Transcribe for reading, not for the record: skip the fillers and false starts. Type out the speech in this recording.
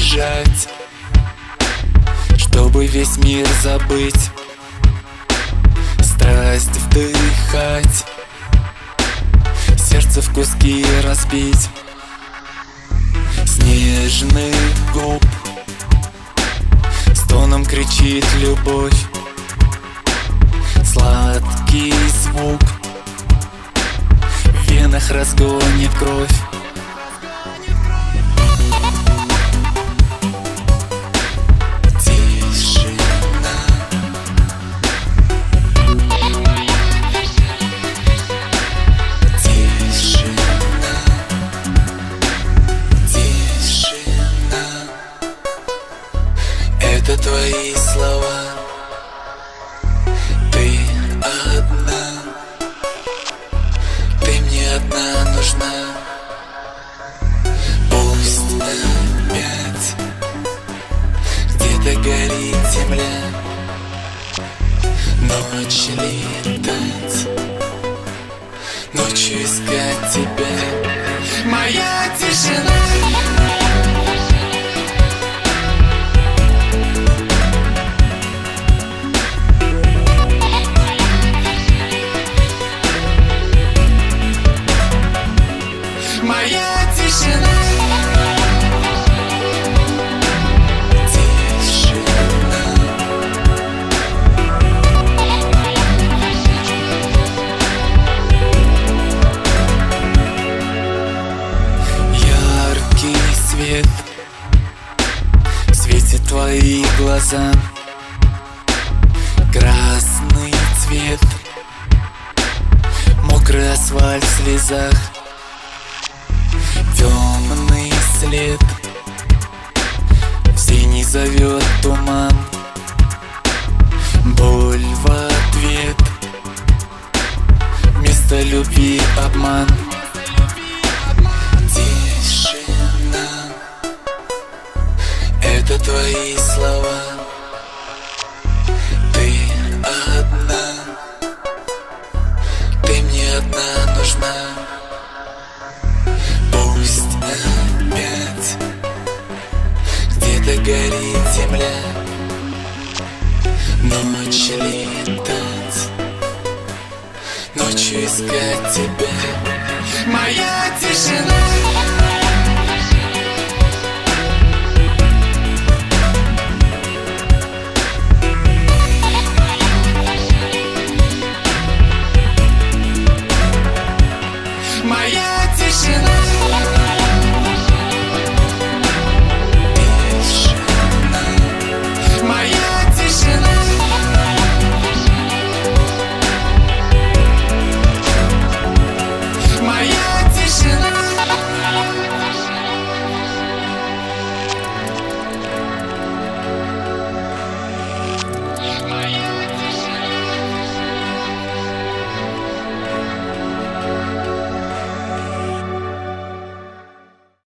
бежать, чтобы весь мир забыть, страсть вдыхать, сердце в куски разбить. С нежных губ стоном кричит любовь, сладкий звук в венах разгонит кровь. Это твои слова, ты одна, ты мне одна нужна. Пусть опять где-то горит земля, ночь летать, ночью искать тебя. Моя тишина. Моя тишина. Тишина. Яркий свет светит твои глаза, красный цвет, мокрый асфальт в слезах, темный след, в синий зовет туман, боль в ответ, вместо любви обман. Тишина. Это твои слова, ты одна, ты мне одна нужна. Пусть опять где-то горит земля, ночь летать, ночью искать тебя. Моя тишина.